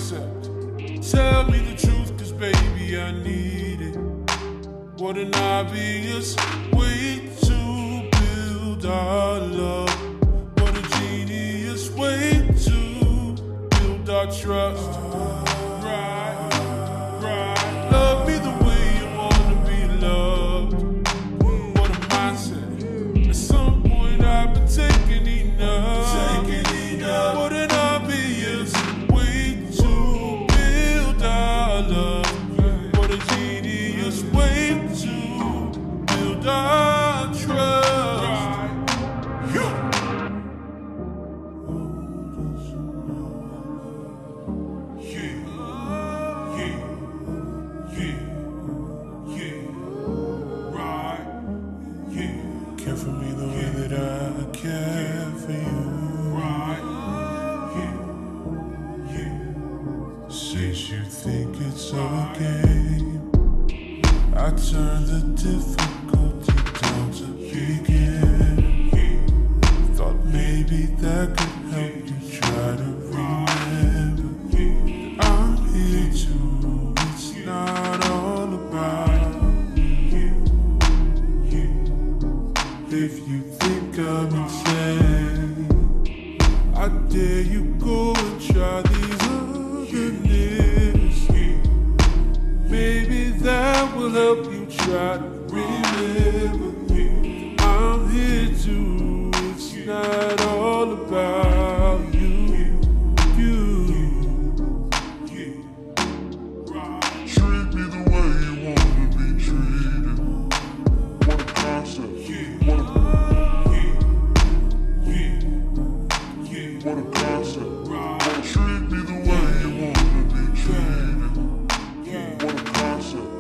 concept. Tell me the truth, cause baby I need it. What an obvious way to build our love. What a genius way to build our trust. Right, right. Love me the way you wanna be loved. What a mindset. At some point I've been taking enough. What an obvious way to build our love. What a genius way to build our trust. Care for me the way that I care for you. Since you think it's a game, I turn the difficulty down to begin. Thought maybe that could help you try to remember. I'm here too, it's not all about you. If you think I'm insane, I dare you go and try these other niggas. Maybe that will help you try to remember. I'm here too, it's not all about you. Treat me the way you want to be treated. What a concept. What a concept. Treat me the way you want to be treated. What a concept.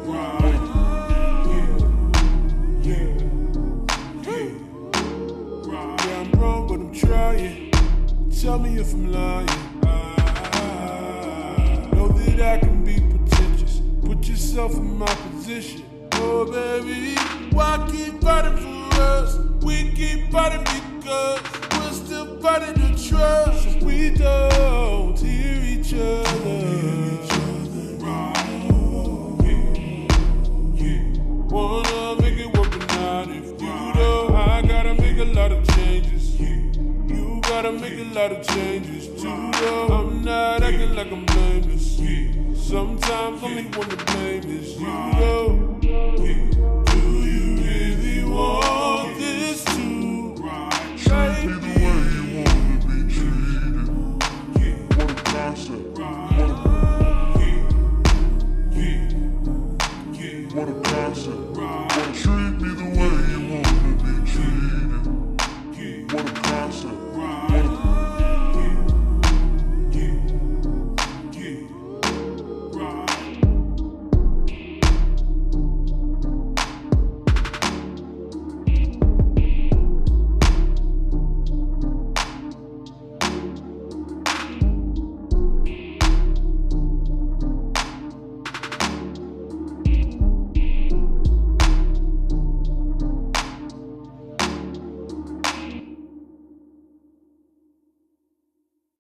Yeah, I'm wrong, but I'm trying. Tell me if I'm lying. Know that I can be pretentious. Put yourself in my position. Oh, baby, why keep fighting for us? We keep fighting because we're still fighting to trust. If we don't hear each other. Wanna make it work or not? If you don't, I gotta make a lot of changes. You gotta make a lot of changes too, though. I'm not acting like I'm blameless. Sometimes only one to blame is you, though.